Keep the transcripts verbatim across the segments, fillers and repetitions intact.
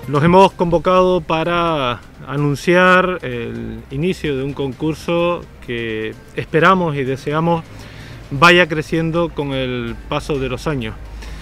Nos hemos convocado para anunciar el inicio de un concurso que esperamos y deseamos vaya creciendo con el paso de los años.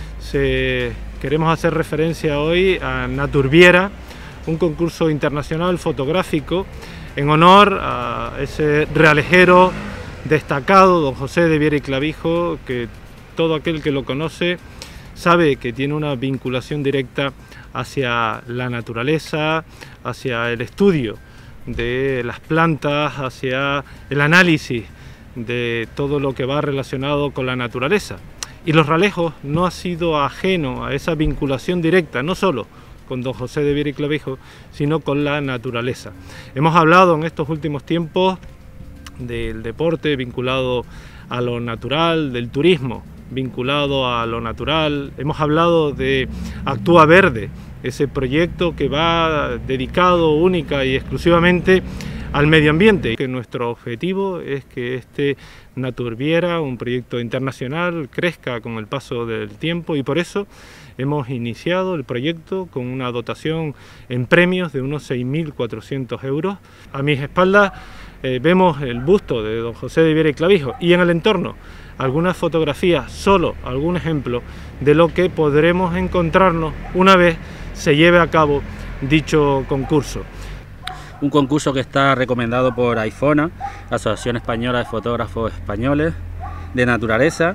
Se, queremos hacer referencia hoy a Naturviera, un concurso internacional fotográfico en honor a ese realejero destacado, don José de Viera y Clavijo, que todo aquel que lo conoce sabe que tiene una vinculación directa hacia la naturaleza, hacia el estudio de las plantas, hacia el análisis de todo lo que va relacionado con la naturaleza. Y Los Ralejos no ha sido ajeno a esa vinculación directa, no solo con don José de Viera y Clavijo, sino con la naturaleza. Hemos hablado en estos últimos tiempos del deporte vinculado a lo natural, del turismo vinculado a lo natural. Hemos hablado de Actúa Verde, ese proyecto que va dedicado única y exclusivamente al medio ambiente. Que nuestro objetivo es que este Naturviera, un proyecto internacional, crezca con el paso del tiempo, y por eso hemos iniciado el proyecto con una dotación en premios de unos seis mil cuatrocientos euros. A mis espaldas eh, vemos el busto de don José de Viera y Clavijo, y en el entorno algunas fotografías, solo algún ejemplo de lo que podremos encontrarnos una vez se lleve a cabo dicho concurso. Un concurso que está recomendado por AIFONA, Asociación Española de Fotógrafos Españoles de Naturaleza,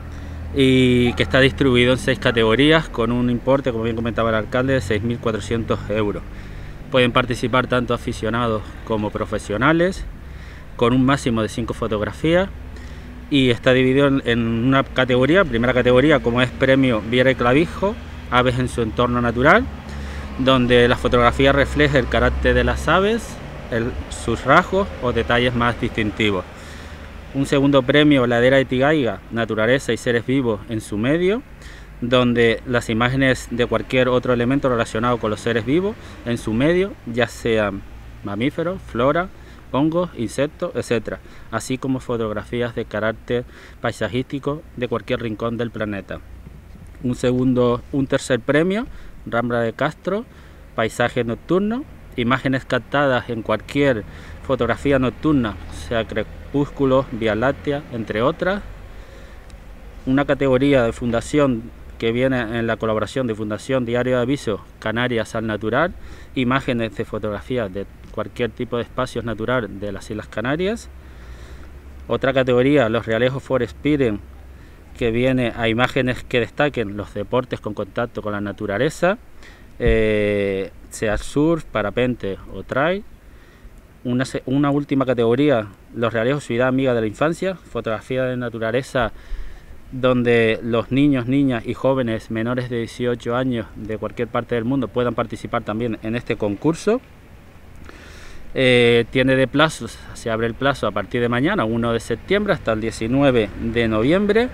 y que está distribuido en seis categorías con un importe, como bien comentaba el alcalde, de seis mil cuatrocientos euros. Pueden participar tanto aficionados como profesionales, con un máximo de cinco fotografías, y está dividido en una categoría, primera categoría, como es Premio Viera y Clavijo, Aves en su entorno natural, donde la fotografía refleja el carácter de las aves, el, sus rasgos o detalles más distintivos. Un segundo premio, Ladera de Tigaiga, Naturaleza y seres vivos en su medio, donde las imágenes de cualquier otro elemento relacionado con los seres vivos en su medio, ya sean mamíferos, flora, hongos, insectos, etcétera, así como fotografías de carácter paisajístico de cualquier rincón del planeta. Un segundo, un tercer premio, Rambla de Castro, paisaje nocturno, imágenes captadas en cualquier fotografía nocturna, sea crepúsculos, Vía Láctea, entre otras. Una categoría de fundación que viene en la colaboración de Fundación Diario de Aviso, Canarias al Natural, imágenes de fotografías de cualquier tipo de espacios naturales de las Islas Canarias. Otra categoría, los Realejos Forespirem, que viene a imágenes que destaquen los deportes con contacto con la naturaleza, eh, sea surf, parapente o trail. Una, una última categoría, los Realejos Ciudad Amiga de la Infancia, fotografía de naturaleza, donde los niños, niñas y jóvenes menores de dieciocho años de cualquier parte del mundo puedan participar también en este concurso. Eh, tiene de plazos, se abre el plazo a partir de mañana, uno de septiembre, hasta el diecinueve de noviembre,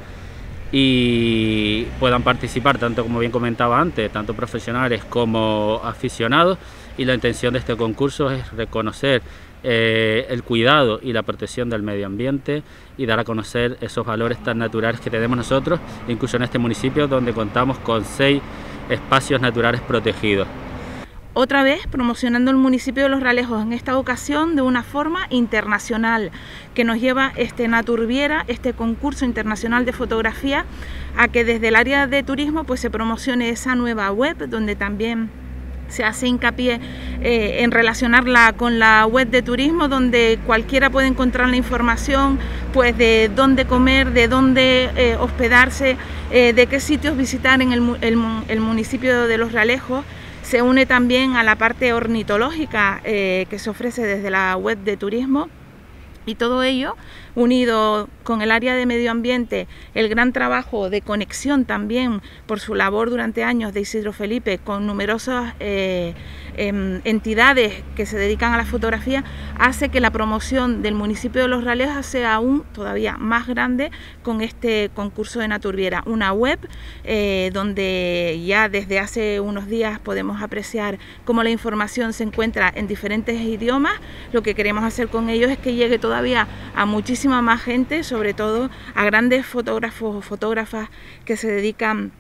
y puedan participar, tanto como bien comentaba antes, tanto profesionales como aficionados. Y la intención de este concurso es reconocer eh, el cuidado y la protección del medio ambiente y dar a conocer esos valores tan naturales que tenemos nosotros, incluso en este municipio donde contamos con seis espacios naturales protegidos. Otra vez promocionando el municipio de Los Ralejos, en esta ocasión de una forma internacional, que nos lleva este Naturviera, este concurso internacional de fotografía, a que desde el área de turismo pues se promocione esa nueva web, donde también se hace hincapié eh, en relacionarla con la web de turismo, donde cualquiera puede encontrar la información pues de dónde comer, de dónde eh, hospedarse, eh, de qué sitios visitar en el, el, el municipio de Los Ralejos. Se une también a la parte ornitológica eh, que se ofrece desde la web de turismo, y todo ello unido con el área de medio ambiente, el gran trabajo de conexión también por su labor durante años de Isidro Felipe con numerosas eh, eh, entidades que se dedican a la fotografía, hace que la promoción del municipio de Los Ralejos sea aún todavía más grande con este concurso de Naturviera, una web eh, donde ya desde hace unos días podemos apreciar cómo la información se encuentra en diferentes idiomas. Lo que queremos hacer con ellos es que llegue todavía a muchísima más gente, sobre todo a grandes fotógrafos o fotógrafas que se dedican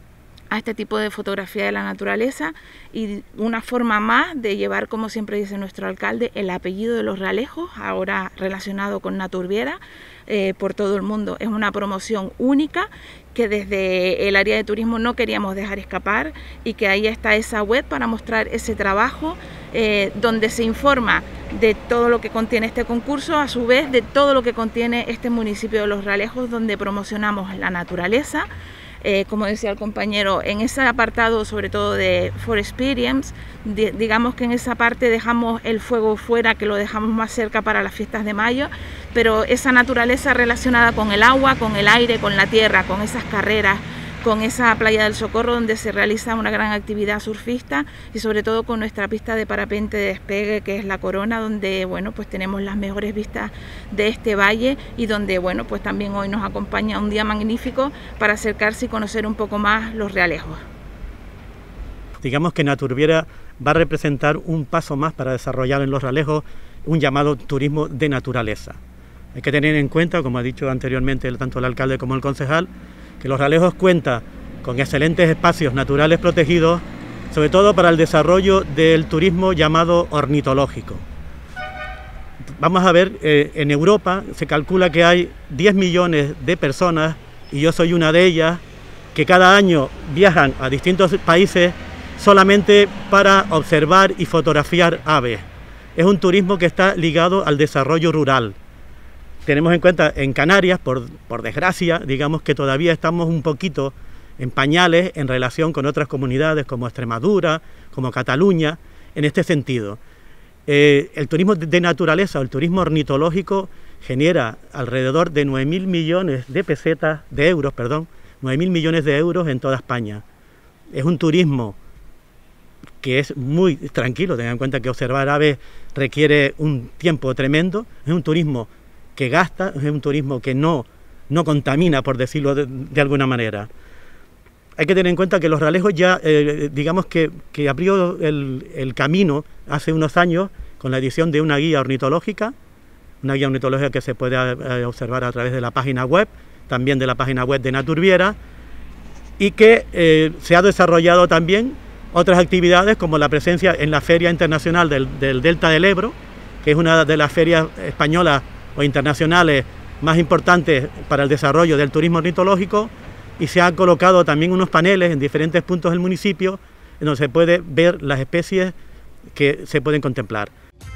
a este tipo de fotografía de la naturaleza y una forma más de llevar, como siempre dice nuestro alcalde, el apellido de Los Realejos, ahora relacionado con Naturviera, eh, por todo el mundo. Es una promoción única que desde el área de turismo no queríamos dejar escapar y que ahí está esa web para mostrar ese trabajo eh, donde se informa de todo lo que contiene este concurso, a su vez de todo lo que contiene este municipio de Los Realejos, donde promocionamos la naturaleza. Eh, como decía el compañero, en ese apartado sobre todo de For Experience, di digamos que en esa parte dejamos el fuego fuera, que lo dejamos más cerca para las fiestas de mayo, pero esa naturaleza relacionada con el agua, con el aire, con la tierra, con esas carreras, con esa playa del Socorro donde se realiza una gran actividad surfista y sobre todo con nuestra pista de parapente de despegue que es La Corona, donde bueno pues tenemos las mejores vistas de este valle y donde bueno pues también hoy nos acompaña un día magnífico para acercarse y conocer un poco más Los Realejos. Digamos que Naturviera va a representar un paso más para desarrollar en Los Realejos un llamado turismo de naturaleza. Hay que tener en cuenta, como ha dicho anteriormente tanto el alcalde como el concejal, que Los Realejos cuenta con excelentes espacios naturales protegidos, sobre todo para el desarrollo del turismo llamado ornitológico. Vamos a ver, eh, en Europa se calcula que hay diez millones de personas, y yo soy una de ellas, que cada año viajan a distintos países solamente para observar y fotografiar aves. Es un turismo que está ligado al desarrollo rural. Tenemos en cuenta en Canarias, por, por desgracia, digamos que todavía estamos un poquito en pañales en relación con otras comunidades como Extremadura, como Cataluña, en este sentido. Eh, el turismo de naturaleza o el turismo ornitológico genera alrededor de nueve mil millones de pesetas, de euros, perdón, nueve mil millones de euros en toda España. Es un turismo que es muy tranquilo, tengan en cuenta que observar aves requiere un tiempo tremendo, es un turismo que gasta, es un turismo que no, no contamina, por decirlo de, de alguna manera. Hay que tener en cuenta que Los Realejos ya, eh, digamos que, que abrió el, el camino hace unos años con la edición de una guía ornitológica, una guía ornitológica que se puede eh, observar a través de la página web, también de la página web de Naturviera, y que eh, se ha desarrollado también otras actividades como la presencia en la Feria Internacional del, del Delta del Ebro, que es una de las ferias españolas o internacionales más importantes para el desarrollo del turismo ornitológico, y se han colocado también unos paneles en diferentes puntos del municipio en donde se puede ver las especies que se pueden contemplar.